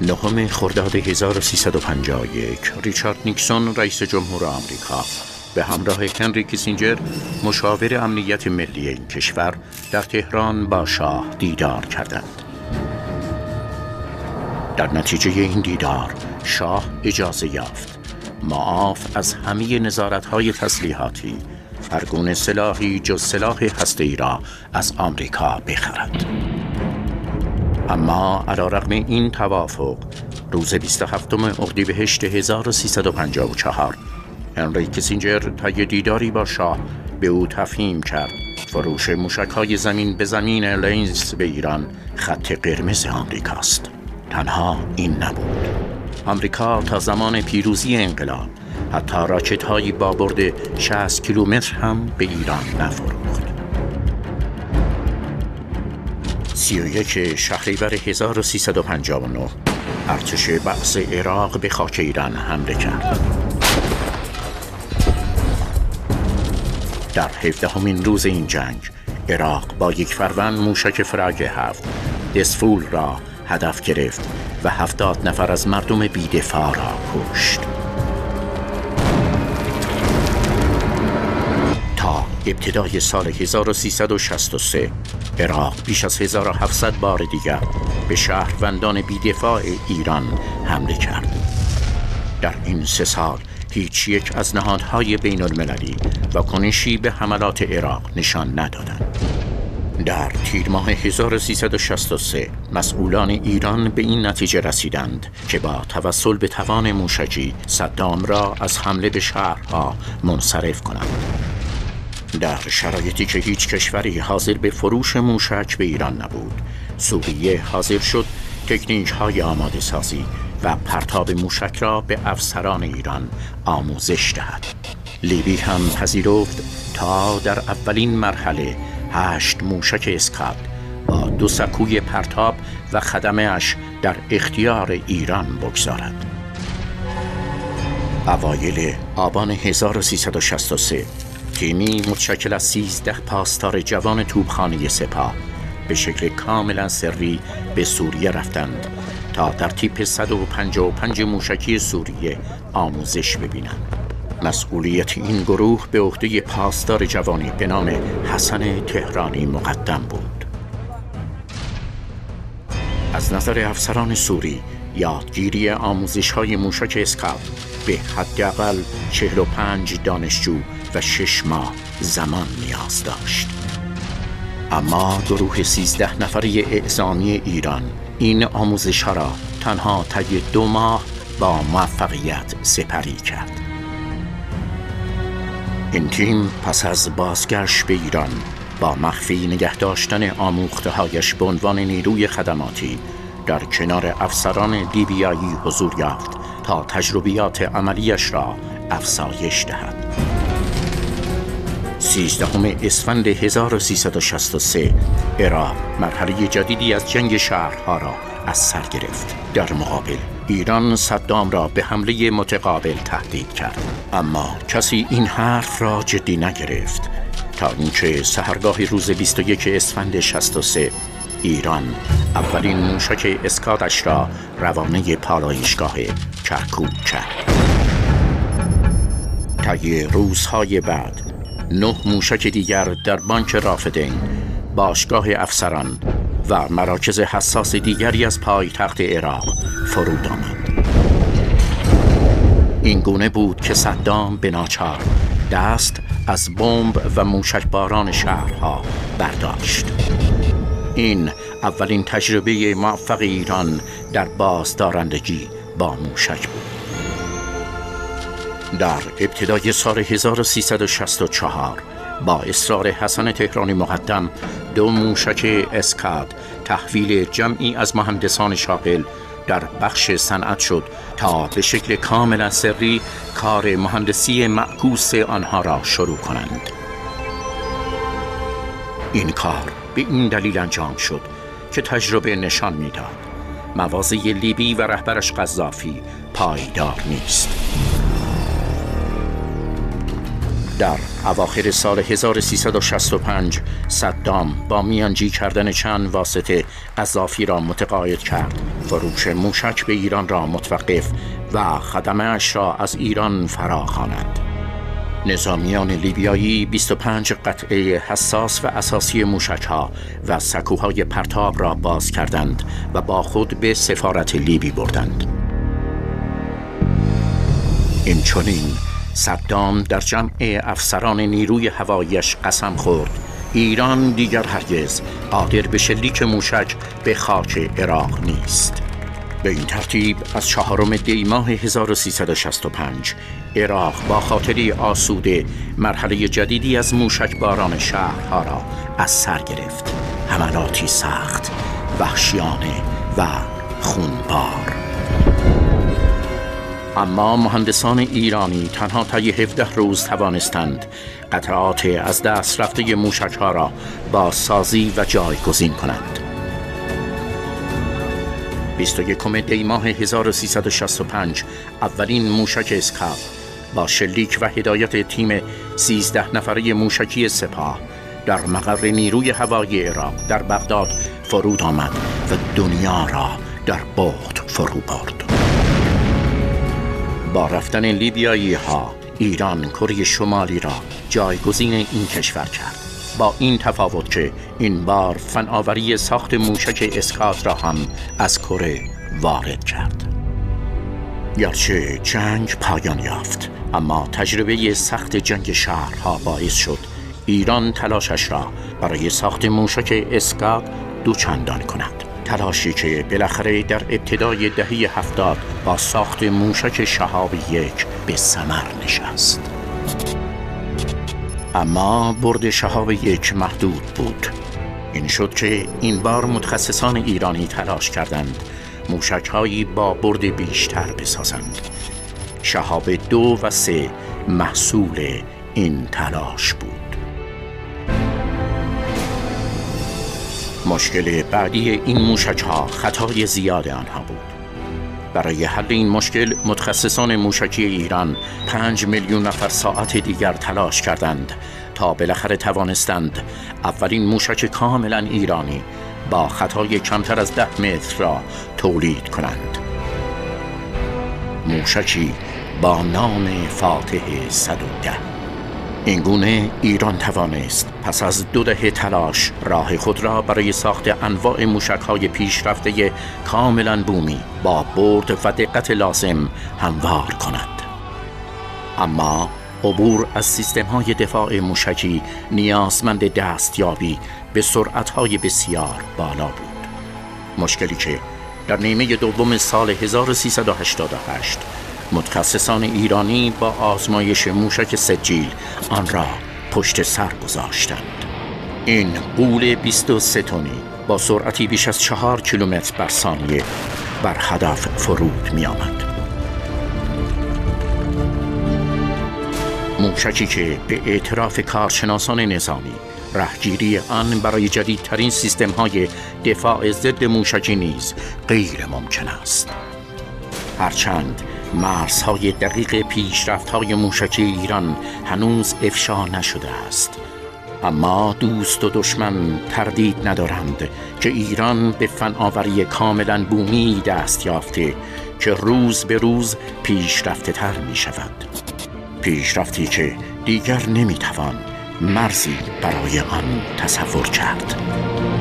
9 خرداد 1351 ریچارد نیکسون رئیس جمهور آمریکا به همراه هنری کیسینجر مشاور امنیت ملی این کشور در تهران با شاه دیدار کردند. در نتیجه این دیدار شاه اجازه یافت معاف از همه نظارت‌های تسلیحاتی هر گونه سلاحی جز سلاح هسته‌ای را از آمریکا بخرد. اما علیرغم این توافق روز 27 اردیبهشت 1354 هنری کیسینجر طی دیداری با شاه به او تفهیم کرد فروش موشک‌های زمین به زمین لینز به ایران خط قرمز آمریکاست. تنها این نبود. آمریکا تا زمان پیروزی انقلاب حتی راکت‌هایی با برد 60 کیلومتر هم به ایران نفروخت. 31 شهریور 1359 ارتش بعث عراق به خاک ایران حمله کرد. در 17مین روز این جنگ عراق با یک فروند موشک فراگ 7 دسفول را هدف گرفت و 70 نفر از مردم بی‌دفاع را کشت. تا ابتدای سال 1363 عراق بیش از 1700 بار دیگر به شهروندان بی‌دفاع ایران حمله کرد. در این 3 سال هیچ یک از نهادهای بین المللی واکنشی به حملات عراق نشان ندادند. در تیر ماه 1363 مسئولان ایران به این نتیجه رسیدند که با توسل به توان موشکی صدام را از حمله به شهرها منصرف کنند. در شرایطی که هیچ کشوری حاضر به فروش موشک به ایران نبود، سوریه حاضر شد تکنیک‌های آماده سازی و پرتاب موشک را به افسران ایران آموزش دهد. لیبی هم پذیرفت تا در اولین مرحله 8 موشک اسکاد با 2 سکوی پرتاب و خدمه‌اش در اختیار ایران بگذارد. اوایل آبان 1363 تیمی متشکل از 13 پاسدار جوان توپخانه سپاه به شکل کاملا سری به سوریه رفتند تا در تیپ 155 موشکی سوریه آموزش ببینند. مسئولیت این گروه به عهده پاسدار جوانی به نام حسن تهرانی مقدم بود. از نظر افسران سوری یادگیری آموزش‌های موشک اسکاد به حداقل 45 دانشجو و 6 ماه زمان نیاز داشت. اما گروه 13 نفری اعزامی ایران این آموزش‌ها را تنها طی 2 ماه با موفقیت سپری کرد. این تیم پس از بازگشت به ایران با مخفی نگه داشتن آموخته‌هایش به عنوان نیروی خدماتی در کنار افسران لیبیایی حضور یافت تا تجربیات عملیش را افزایش دهد. 13 اسفند 1363 عراق مرحله جدیدی از جنگ شهرها را از سر گرفت. در مقابل ایران صدام را به حمله متقابل تهدید کرد، اما کسی این حرف را جدی نگرفت تا اینکه سحرگاه روز 21 اسفند 63 ایران اولین موشک اسکادش را روانه پالایشگاه کرکوک کرد. طی روزهای بعد 9 موشک دیگر در بانک رافدین، باشگاه افسران و مراکز حساس دیگری از پایتخت عراق فرود آمد. این گونه بود که صدام به ناچار دست از بمب و موشکباران شهرها برداشت. این اولین تجربه موفق ایران در بازدارندگی با موشک بود. در ابتدای سال 1364 با اصرار حسن تهرانی مقدم 2 موشک اسکاد تحویل جمعی از مهندسان شاغل در بخش صنعت شد تا به شکل کاملا سری کار مهندسی معکوس آنها را شروع کنند. این کار به این دلیل انجام شد که تجربه نشان می‌داد مواضع لیبی و رهبرش قذافی پایدار نیست. در اواخر سال 1365 صدام با میانجی کردن چند واسطه قذافی را متقاعد کرد فروش موشک به ایران را متوقف و خدمه‌اش را از ایران فراخواند. نظامیان لیبیایی 25 قطعه حساس و اساسی موشک‌ها و سکوهای پرتاب را باز کردند و با خود به سفارت لیبی بردند. این چنین صدام در جمع افسران نیروی هواییش قسم خورد ایران دیگر هرگز قادر به شلیک موشک به خاک عراق نیست. به این ترتیب از 4 دی ماه 1365 عراق با خاطری آسوده مرحله جدیدی از موشک باران شهرها را از سر گرفت. حملاتی سخت، وحشیانه و خونبار. اما مهندسان ایرانی تنها طی 17 روز توانستند قطعات از دست رفته موشک‌ها را بازسازی و جایگزین کنند. 21 دی ماه 1365 اولین موشک اسکاپ با شلیک و هدایت تیم 13 نفره موشکی سپاه در مقر نیروی هوایی عراق در بغداد فرود آمد و دنیا را در بهت فرو برد. با رفتن لیبیایی ها ایران کره شمالی را جایگزین این کشور کرد، با این تفاوت که این بار فناوری ساخت موشک اسکات را هم از کره وارد کرد. گرچه جنگ پایان یافت، اما تجربه سخت جنگ شهرها باعث شد ایران تلاشش را برای ساخت موشک اسکات دوچندان کند. تلاشی که بالاخره در ابتدای دهه 70 با ساخت موشک شهاب 1 به ثمر نشست. اما برد شهاب 1 محدود بود. این شد که این بار متخصصان ایرانی تلاش کردند موشک‌هایی با برد بیشتر بسازند. شهاب 2 و 3 محصول این تلاش بود. مشکل بعدی این موشک‌ها خطای زیاد آنها بود. برای حل این مشکل متخصصان موشکی ایران 5 میلیون نفر ساعت دیگر تلاش کردند تا بالاخره توانستند اولین موشک کاملا ایرانی با خطای کمتر از 10 متر را تولید کنند. موشکی با نام فاتح 110. اینگونه ایران توانست پس از 2 دهه تلاش راه خود را برای ساخت انواع موشک‌های پیشرفته کاملا بومی با برد و دقت لازم هموار کند. اما عبور از سیستم‌های دفاع موشکی نیازمند دستیابی به سرعت‌های بسیار بالا بود. مشکلی که در نیمه دوم سال 1388 متخصصان ایرانی با آزمایش موشک سجیل آن را پشت سر گذاشتند. این غول 23 تنی با سرعتی بیش از 4 کیلومتر بر ثانیه بر هدف فرود می آمد. موشکی که به اعتراف کارشناسان نظامی رهگیری آن برای جدیدترین سیستم‌های دفاع ضد موشکی نیز غیر ممکن است. هرچند مرزهای دقیق پیشرفت‌های موشکی ایران هنوز افشا نشده است، اما دوست و دشمن تردید ندارند که ایران به فناوری کاملا بومی دست یافته که روز به روز پیشرفته تر می شود. پیشرفتی که دیگر نمی توان مرزی برای آن تصور کرد.